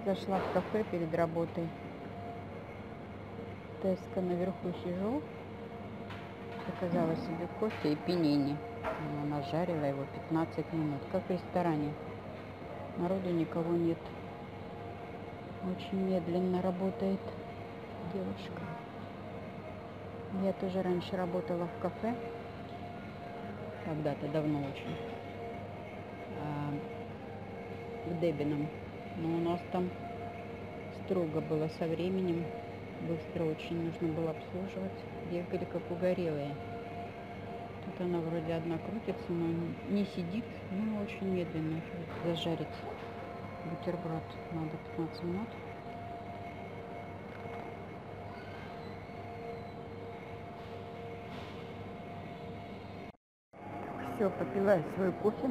Зашла в кафе перед работой. Теска наверху сижу. Заказала себе кофе и пенини. Она жарила его 15 минут, как в ресторане. Народу никого нет. Очень медленно работает девушка. Я тоже раньше работала в кафе. Когда-то давно очень. В Дебином. Но у нас там строго было со временем. Быстро очень нужно было обслуживать. Бегали как угорелые. Тут она вроде одна крутится, но не сидит. Ну, очень медленно. Зажарить бутерброд надо 15 минут. Все, попила свой кофе.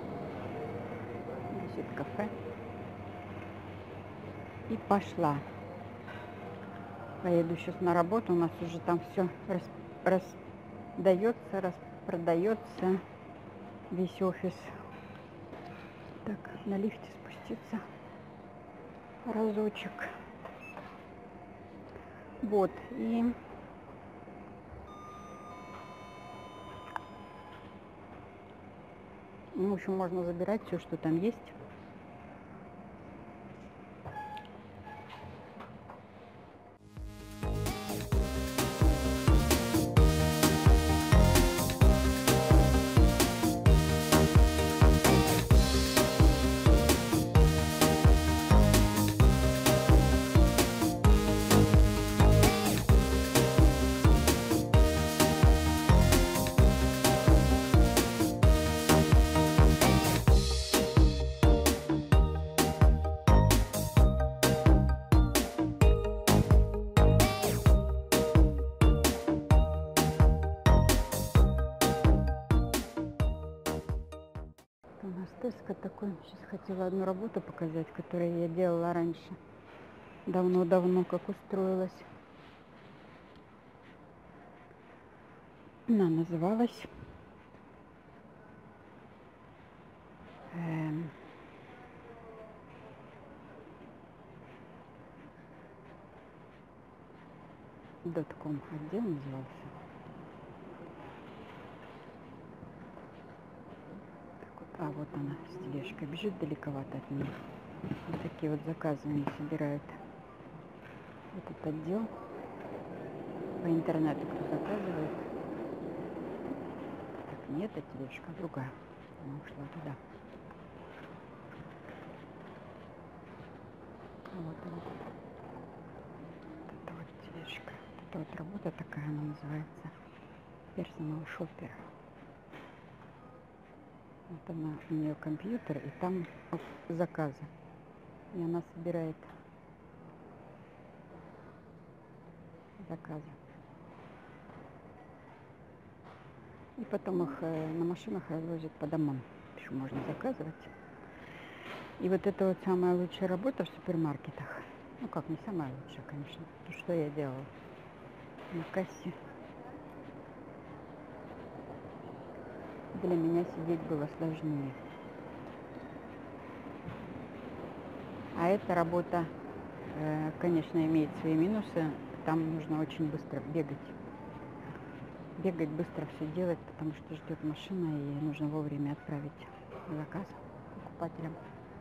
Здесь кафе. И пошла. Поеду сейчас на работу. У нас уже там все раздается, распродается. Весь офис. Так, на лифте спуститься разочек. Вот. И в общем, можно забирать все, что там есть. У нас теска такой. Сейчас хотела одну работу показать, которую я делала раньше. Давно-давно, как устроилась. Она называлась .com отдел назывался. А вот она с тележкой бежит, далековато от нее. Вот такие вот заказы они собирают. Этот отдел по интернету кто заказывает. Так, нет, это тележка другая. Она ушла туда. Вот она. Это вот тележка. Это вот работа такая, она называется. Персонал шоппер. Вот она, у нее компьютер, и там заказы. И она собирает заказы. И потом их на машинах развозят по домам. Еще можно заказывать. И вот это вот самая лучшая работа в супермаркетах. Ну как, не самая лучшая, конечно. То, что я делала на кассе. Для меня сидеть было сложнее. А эта работа, конечно, имеет свои минусы. Там нужно очень быстро бегать. Бегать, быстро все делать, потому что ждет машина, и нужно вовремя отправить заказ покупателям.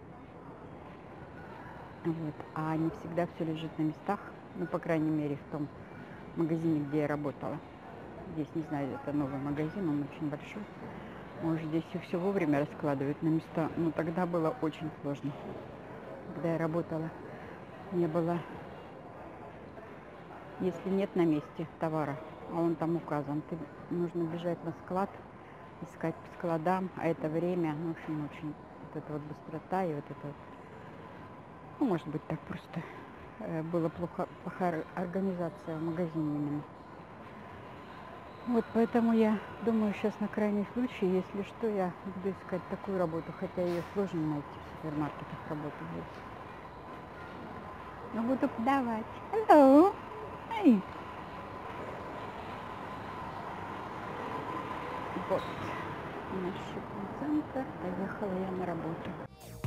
Вот. А не всегда все лежит на местах. Ну, по крайней мере, в том магазине, где я работала. Здесь, не знаю, это новый магазин, он очень большой. Может, здесь все вовремя раскладывают на места, но тогда было очень сложно. Когда я работала, не было, если нет на месте товара, а он там указан, нужно бежать на склад, искать по складам, а это время, ну, в общем, очень вот эта вот быстрота и вот это вот, ну, может быть, так просто была плохая организация в магазине именно. Вот поэтому я думаю, сейчас на крайний случай, если что, я буду искать такую работу, хотя ее сложно найти в супермаркетах работу будет. Но буду подавать. Hello. Hey. Вот наш шопинг-центр. Поехала я на работу.